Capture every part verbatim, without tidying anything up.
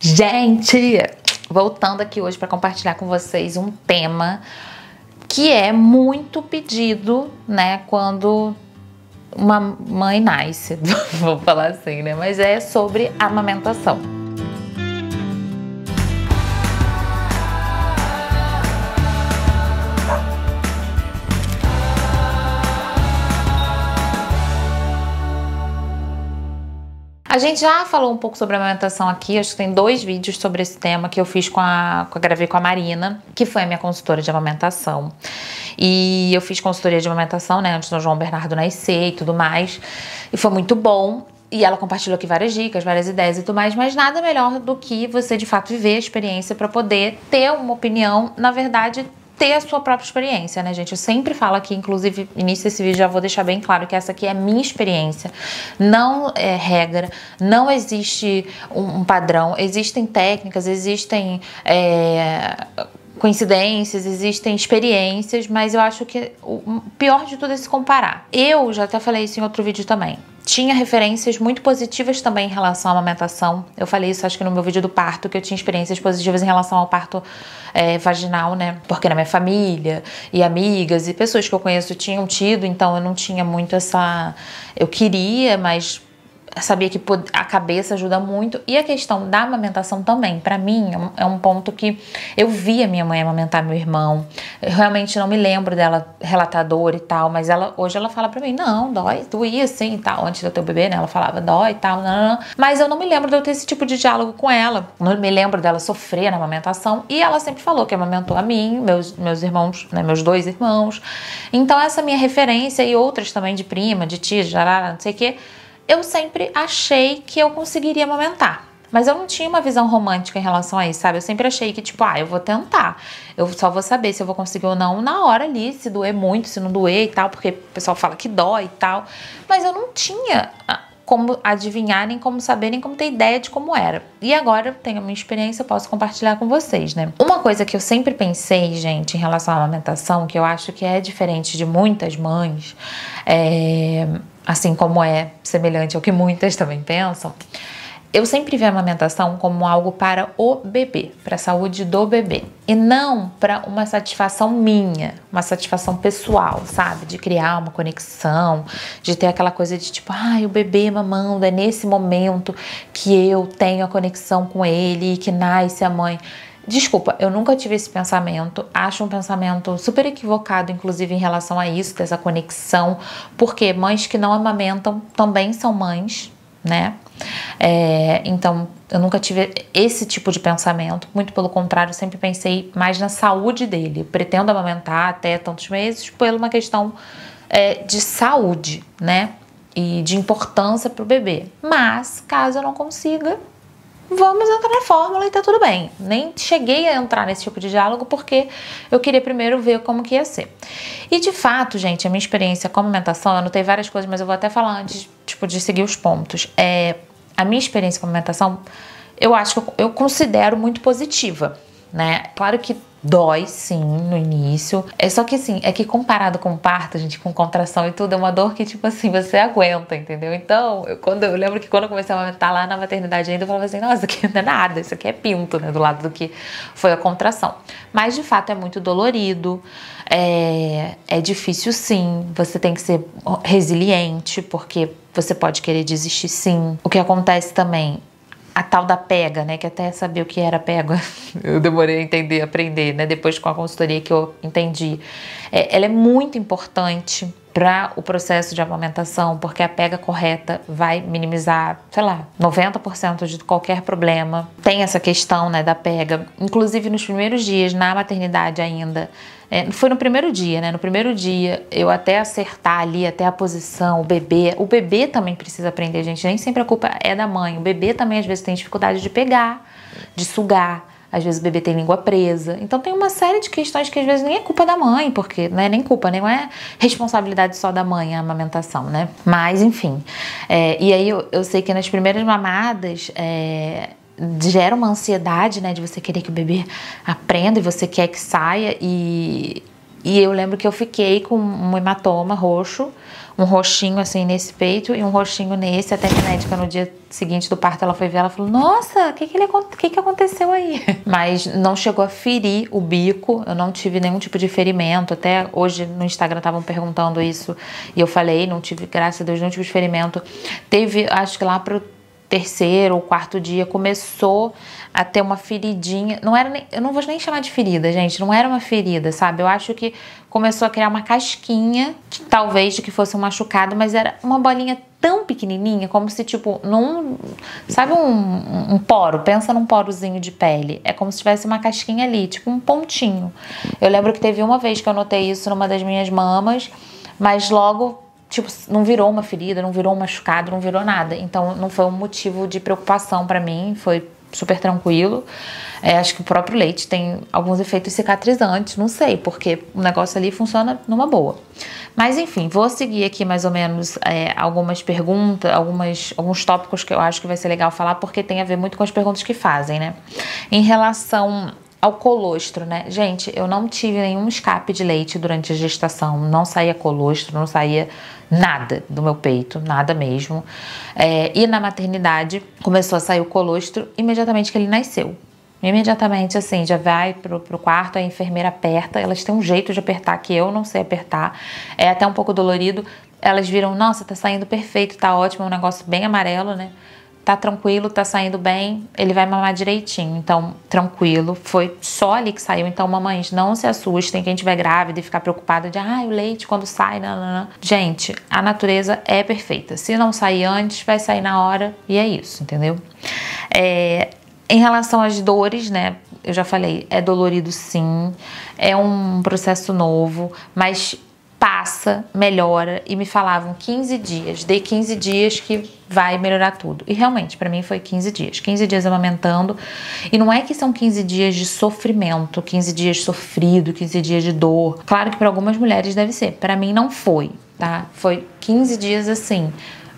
Gente, voltando aqui hoje para compartilhar com vocês um tema que é muito pedido, né, quando uma mãe nasce, vou falar assim, né, mas é sobre amamentação. A gente já falou um pouco sobre a amamentação aqui, acho que tem dois vídeos sobre esse tema que eu fiz com a, com a gravei com a Marina, que foi a minha consultora de amamentação. E eu fiz consultoria de amamentação, né, antes do João Bernardo nascer e tudo mais, e foi muito bom. E ela compartilhou aqui várias dicas, várias ideias e tudo mais, mas nada melhor do que você de fato viver a experiência para poder ter uma opinião, na verdade, ter a sua própria experiência, né, gente? Eu sempre falo aqui, inclusive, início desse vídeo já vou deixar bem claro que essa aqui é a minha experiência. Não é regra, não existe um, um padrão, existem técnicas, existem é, coincidências, existem experiências, mas eu acho que o pior de tudo é se comparar. Eu já até falei isso em outro vídeo também. Tinha referências muito positivas também em relação à amamentação. Eu falei isso acho que no meu vídeo do parto, que eu tinha experiências positivas em relação ao parto é, vaginal, né? Porque na minha família e amigas e pessoas que eu conheço tinham tido, então eu não tinha muito essa... Eu queria, mas sabia que a cabeça ajuda muito. E a questão da amamentação também, pra mim, é um ponto que eu via minha mãe amamentar meu irmão. Eu realmente não me lembro dela relatar dor e tal, mas ela, hoje ela fala pra mim, não, dói, doía assim e tal. Antes de eu ter o bebê, né, ela falava, dói e tal, não, não. Mas eu não me lembro de eu ter esse tipo de diálogo com ela. Não me lembro dela sofrer na amamentação. E ela sempre falou que amamentou a mim, meus, meus irmãos, né, meus dois irmãos. Então essa minha referência e outras também de prima, de tia, de jarara, não sei o quê, eu sempre achei que eu conseguiria amamentar. Mas eu não tinha uma visão romântica em relação a isso, sabe? Eu sempre achei que, tipo, ah, eu vou tentar. Eu só vou saber se eu vou conseguir ou não na hora ali, se doer muito, se não doer e tal, porque o pessoal fala que dói e tal. Mas eu não tinha como adivinhar, nem como saber, nem como ter ideia de como era. E agora eu tenho a minha experiência, eu posso compartilhar com vocês, né? Uma coisa que eu sempre pensei, gente, em relação à amamentação, que eu acho que é diferente de muitas mães, é... assim como é semelhante ao que muitas também pensam, eu sempre vi a amamentação como algo para o bebê, para a saúde do bebê, e não para uma satisfação minha, uma satisfação pessoal, sabe? De criar uma conexão, de ter aquela coisa de tipo, ai, o bebê mamando, é nesse momento que eu tenho a conexão com ele e que nasce a mãe. Desculpa, eu nunca tive esse pensamento, acho um pensamento super equivocado, inclusive em relação a isso, dessa conexão, porque mães que não amamentam também são mães, né? É, então, eu nunca tive esse tipo de pensamento, muito pelo contrário, eu sempre pensei mais na saúde dele. Eu pretendo amamentar até tantos meses por uma questão é, de saúde, né? E de importância para o bebê. Mas, caso eu não consiga, vamos entrar na fórmula e tá tudo bem. Nem cheguei a entrar nesse tipo de diálogo porque eu queria primeiro ver como que ia ser. E de fato, gente, a minha experiência com amamentação, eu anotei várias coisas, mas eu vou até falar antes, tipo, de seguir os pontos. É, a minha experiência com amamentação, eu acho que eu, eu considero muito positiva, né? Claro que dói, sim, no início. É só que, assim, é que comparado com o parto, gente, com contração e tudo, é uma dor que, tipo assim, você aguenta, entendeu? Então, eu, quando, eu lembro que quando eu comecei a amamentar lá na maternidade ainda, eu falava assim, nossa, isso aqui não é nada, isso aqui é pinto, né, do lado do que foi a contração. Mas, de fato, é muito dolorido, é, é difícil, sim, você tem que ser resiliente, porque você pode querer desistir, sim. O que acontece também, a tal da pega, né, que até saber o que era pega, eu demorei a entender, a aprender, né, depois com a consultoria que eu entendi. É, ela é muito importante para o processo de amamentação, porque a pega correta vai minimizar, sei lá, noventa por cento de qualquer problema. Tem essa questão, né, da pega, inclusive nos primeiros dias, na maternidade ainda, é, foi no primeiro dia, né, no primeiro dia, eu até acertar ali, até a posição, o bebê, o bebê também precisa aprender, gente, nem sempre a culpa é da mãe, o bebê também às vezes tem dificuldade de pegar, de sugar, às vezes o bebê tem língua presa, então tem uma série de questões que às vezes nem é culpa da mãe, porque não é nem culpa, nem é responsabilidade só da mãe a amamentação, né, mas enfim, é, e aí eu, eu sei que nas primeiras mamadas, é, gera uma ansiedade, né, de você querer que o bebê aprenda e você quer que saia e, E eu lembro que eu fiquei com um hematoma roxo, um roxinho assim nesse peito e um roxinho nesse, até que a médica no dia seguinte do parto ela foi ver, ela falou, nossa, o que que, ele, que que aconteceu aí? Mas não chegou a ferir o bico, eu não tive nenhum tipo de ferimento, até hoje no Instagram estavam perguntando isso e eu falei, não tive, graças a Deus, não tive ferimento. Teve, acho que lá pro terceiro ou quarto dia começou a ter uma feridinha, não era nem, eu não vou nem chamar de ferida, gente, não era uma ferida, sabe? Eu acho que começou a criar uma casquinha, talvez de que fosse um machucado, mas era uma bolinha tão pequenininha, como se tipo, num, sabe um, um poro, pensa num porozinho de pele, é como se tivesse uma casquinha ali, tipo um pontinho. Eu lembro que teve uma vez que eu notei isso numa das minhas mamas, mas logo tipo, não virou uma ferida, não virou um machucado, não virou nada. Então, não foi um motivo de preocupação pra mim, foi super tranquilo. É, acho que o próprio leite tem alguns efeitos cicatrizantes, não sei, porque o negócio ali funciona numa boa. Mas, enfim, vou seguir aqui mais ou menos é, algumas perguntas, algumas, alguns tópicos que eu acho que vai ser legal falar, porque tem a ver muito com as perguntas que fazem, né? Em relação ao colostro, né? Gente, eu não tive nenhum escape de leite durante a gestação, não saía colostro, não saía nada do meu peito, nada mesmo. É, e na maternidade começou a sair o colostro imediatamente que ele nasceu. Imediatamente, assim, já vai pro, pro quarto, a enfermeira aperta, elas têm um jeito de apertar que eu não sei apertar, é até um pouco dolorido. Elas viram, nossa, tá saindo perfeito, tá ótimo, é um negócio bem amarelo, né? Tá tranquilo, tá saindo bem, ele vai mamar direitinho, então tranquilo, foi só ali que saiu. Então mamães, não se assustem, quem estiver grávida e ficar preocupada de, ah, o leite quando sai, não, não, não. Gente, a natureza é perfeita, se não sair antes, vai sair na hora e é isso, entendeu? É, em relação às dores, né, eu já falei, é dolorido sim, é um processo novo, mas passa, melhora, e me falavam quinze dias, dei quinze dias que vai melhorar tudo. E realmente, pra mim foi quinze dias. quinze dias amamentando. E não é que são quinze dias de sofrimento, quinze dias sofrido, quinze dias de dor. Claro que para algumas mulheres deve ser. Pra mim não foi, tá? Foi quinze dias assim.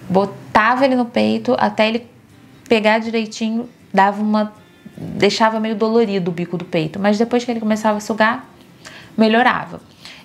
Botava ele no peito até ele pegar direitinho, dava uma... deixava meio dolorido o bico do peito. Mas depois que ele começava a sugar, melhorava.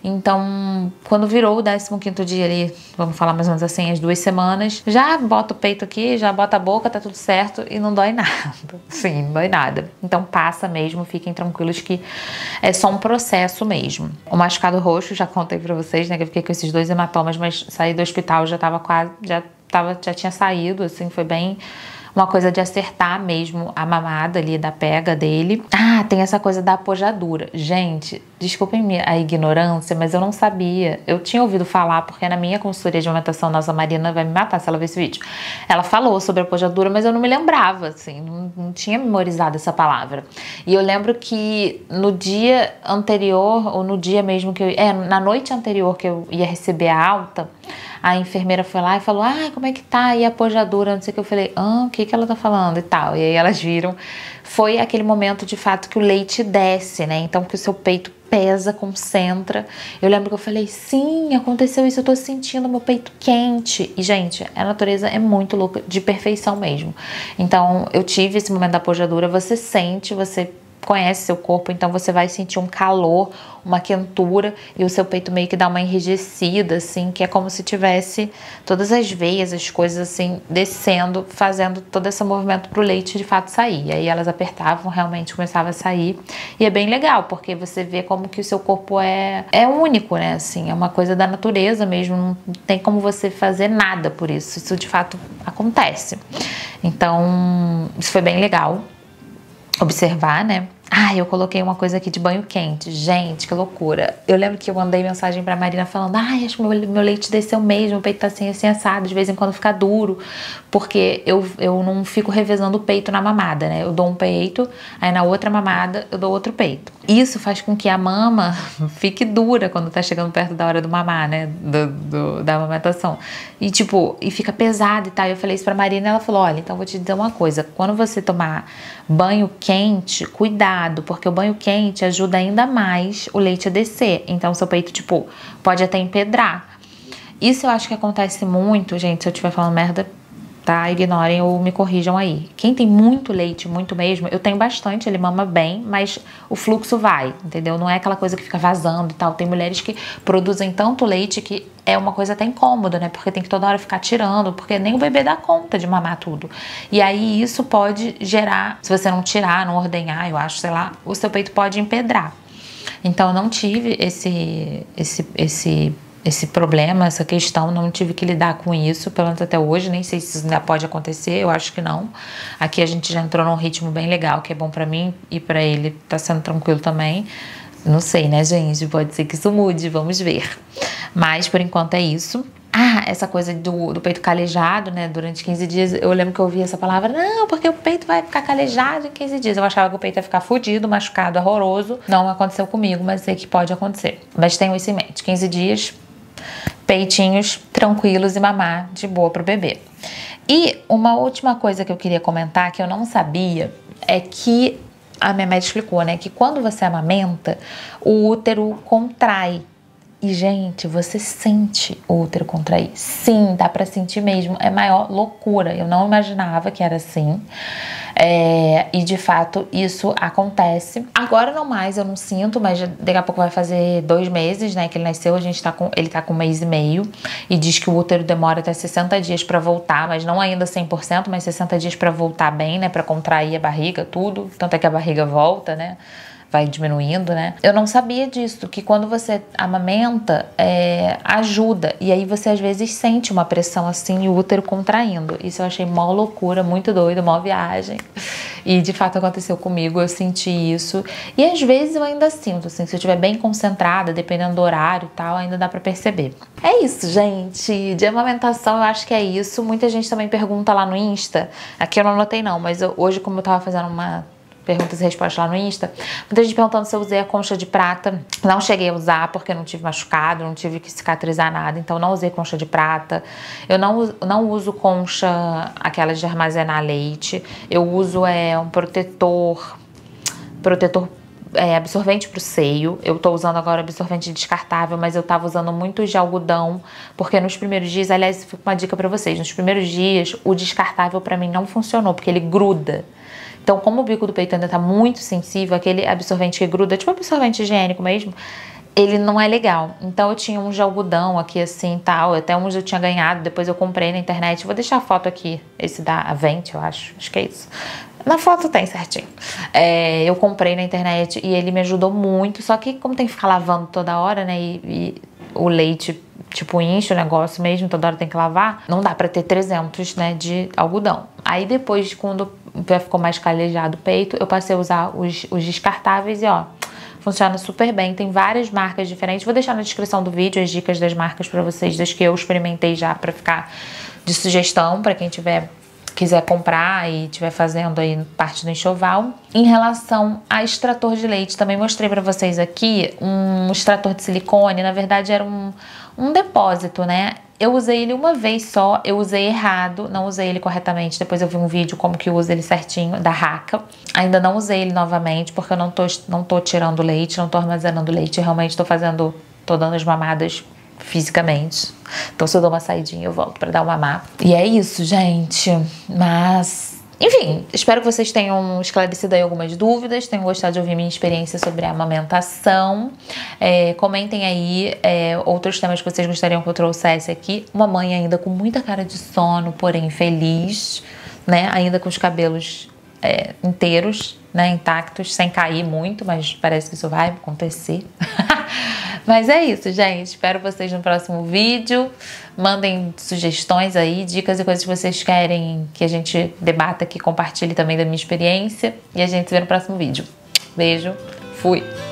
Então, quando virou o décimo quinto dia ali, vamos falar mais ou menos assim, as duas semanas, já bota o peito aqui, já bota a boca, tá tudo certo e não dói nada. Sim, não dói nada. Então passa mesmo, fiquem tranquilos que é só um processo mesmo. O machucado roxo, já contei pra vocês, né, que eu fiquei com esses dois hematomas, mas saí do hospital, já tava quase, já, tava, já tinha saído, assim, foi bem... uma coisa de acertar mesmo a mamada ali da pega dele. Ah, tem essa coisa da apojadura. Gente, desculpem a ignorância, mas eu não sabia. Eu tinha ouvido falar, porque na minha consultoria de amamentação, nossa Marina vai me matar se ela ver esse vídeo. Ela falou sobre apojadura, mas eu não me lembrava, assim, não, não tinha memorizado essa palavra. E eu lembro que no dia anterior, ou no dia mesmo que eu... É, na noite anterior que eu ia receber a alta, a enfermeira foi lá e falou, ah, como é que tá? E a apojadura, não sei o que. Eu falei, ah, o que que ela tá falando e tal. E aí elas viram, foi aquele momento de fato que o leite desce, né? Então que o seu peito pesa, concentra. Eu lembro que eu falei, sim, aconteceu isso, eu tô sentindo meu peito quente. E, gente, a natureza é muito louca, de perfeição mesmo. Então, eu tive esse momento da apojadura, você sente, você conhece seu corpo, então você vai sentir um calor, uma quentura e o seu peito meio que dá uma enrijecida, assim, que é como se tivesse todas as veias, as coisas assim, descendo, fazendo todo esse movimento pro leite de fato sair. E aí elas apertavam, realmente começava a sair. E é bem legal, porque você vê como que o seu corpo é, é único, né, assim, é uma coisa da natureza mesmo, não tem como você fazer nada por isso, isso de fato acontece. Então, isso foi bem legal observar, né? Ah, eu coloquei uma coisa aqui de banho quente. Gente, que loucura. Eu lembro que eu mandei mensagem pra Marina falando, ai, acho que meu, meu leite desceu mesmo, o peito tá assim, assim, assado, de vez em quando fica duro, porque eu, eu não fico revezando o peito na mamada, né? Eu dou um peito, aí na outra mamada eu dou outro peito. Isso faz com que a mama fique dura quando tá chegando perto da hora do mamar, né? Do, do, da amamentação. E tipo, e fica pesado e tal. Eu falei isso pra Marina e ela falou, olha, então vou te dizer uma coisa, quando você tomar banho quente, cuidado, porque o banho quente ajuda ainda mais o leite a descer. Então, seu peito, tipo, pode até empedrar. Isso eu acho que acontece muito, gente, se eu estiver falando merda, tá? Ignorem ou me corrijam aí. Quem tem muito leite, muito mesmo, eu tenho bastante, ele mama bem, mas o fluxo vai, entendeu? Não é aquela coisa que fica vazando e tal. Tem mulheres que produzem tanto leite que é uma coisa até incômoda, né? Porque tem que toda hora ficar tirando, porque nem o bebê dá conta de mamar tudo. E aí isso pode gerar, se você não tirar, não ordenhar, eu acho, sei lá, o seu peito pode empedrar. Então eu não tive esse, esse, esse, esse problema, essa questão, não tive que lidar com isso, pelo menos até hoje, nem sei se isso ainda pode acontecer, eu acho que não. Aqui a gente já entrou num ritmo bem legal, que é bom pra mim e pra ele tá sendo tranquilo também. Não sei, né, gente? Pode ser que isso mude, vamos ver. Mas por enquanto é isso. Ah, essa coisa do, do peito calejado, né, durante quinze dias, eu lembro que eu ouvi essa palavra, não, porque o peito vai ficar calejado em quinze dias. Eu achava que o peito ia ficar fudido, machucado, horroroso. Não aconteceu comigo, mas sei que pode acontecer. Mas tenham isso em mente, quinze dias, peitinhos tranquilos e mamar de boa pro bebê. E uma última coisa que eu queria comentar, que eu não sabia, é que a minha médica explicou, né, que quando você amamenta, o útero contrai. E, gente, você sente o útero contrair. Sim, dá pra sentir mesmo. É maior loucura. Eu não imaginava que era assim. É, e, de fato, isso acontece. Agora não mais, eu não sinto, mas daqui a pouco vai fazer dois meses, né, que ele nasceu. A gente tá com, ele tá com um mês e meio. E diz que o útero demora até sessenta dias pra voltar, mas não ainda cem por cento, mas sessenta dias pra voltar bem, né, pra contrair a barriga, tudo. Tanto é que a barriga volta, né, vai diminuindo, né? Eu não sabia disso, que quando você amamenta, é, ajuda. E aí você às vezes sente uma pressão assim e o útero contraindo. Isso eu achei mó loucura, muito doido, mó viagem. E de fato aconteceu comigo, eu senti isso. E às vezes eu ainda sinto, assim, se eu estiver bem concentrada, dependendo do horário e tal, ainda dá pra perceber. É isso, gente. De amamentação eu acho que é isso. Muita gente também pergunta lá no Insta. Aqui eu não anotei não, mas eu, hoje como eu tava fazendo uma perguntas e respostas lá no Insta, muita gente perguntando se eu usei a concha de prata. Não cheguei a usar porque não tive machucado, não tive que cicatrizar nada, então não usei concha de prata. Eu não, não uso concha, aquelas de armazenar leite. Eu uso é, um protetor, protetor é, absorvente pro seio. Eu tô usando agora absorvente descartável, mas eu tava usando muito de algodão, porque nos primeiros dias, aliás, fica uma dica pra vocês, nos primeiros dias o descartável pra mim não funcionou, porque ele gruda. Então, como o bico do peito ainda tá muito sensível, aquele absorvente que gruda, tipo absorvente higiênico mesmo, ele não é legal. Então, eu tinha uns de algodão aqui assim e tal, até uns eu tinha ganhado, depois eu comprei na internet. Vou deixar a foto aqui, esse da Avent, eu acho, acho que é isso. Na foto tem certinho. É, eu comprei na internet e ele me ajudou muito, só que como tem que ficar lavando toda hora, né, e, e o leite, tipo, enche o negócio mesmo, toda hora tem que lavar, não dá pra ter trezentos, né, de algodão. Aí depois, quando já ficou mais calejado o peito, eu passei a usar os, os descartáveis e ó, funciona super bem. Tem várias marcas diferentes. Vou deixar na descrição do vídeo as dicas das marcas pra vocês, das que eu experimentei já, pra ficar de sugestão pra quem tiver quiser comprar e estiver fazendo aí parte do enxoval. Em relação a extrator de leite, também mostrei pra vocês aqui um extrator de silicone. Na verdade era um, um depósito, né? Eu usei ele uma vez só, eu usei errado, não usei ele corretamente. Depois eu vi um vídeo como que usa ele certinho, da Raca. Ainda não usei ele novamente, porque eu não tô, não tô tirando leite, não tô armazenando leite. Eu realmente tô fazendo, tô dando as mamadas fisicamente. Então se eu dou uma saidinha eu volto pra dar uma mamar. E é isso, gente. Mas... enfim, espero que vocês tenham esclarecido aí algumas dúvidas, tenham gostado de ouvir minha experiência sobre a amamentação. É, comentem aí é, outros temas que vocês gostariam que eu trouxesse aqui. Uma mãe ainda com muita cara de sono, porém feliz, né? Ainda com os cabelos é, inteiros, né? Intactos, sem cair muito, mas parece que isso vai acontecer. Mas é isso, gente. Espero vocês no próximo vídeo. Mandem sugestões aí, dicas e coisas que vocês querem que a gente debata aqui, compartilhe também da minha experiência. E a gente se vê no próximo vídeo. Beijo, fui!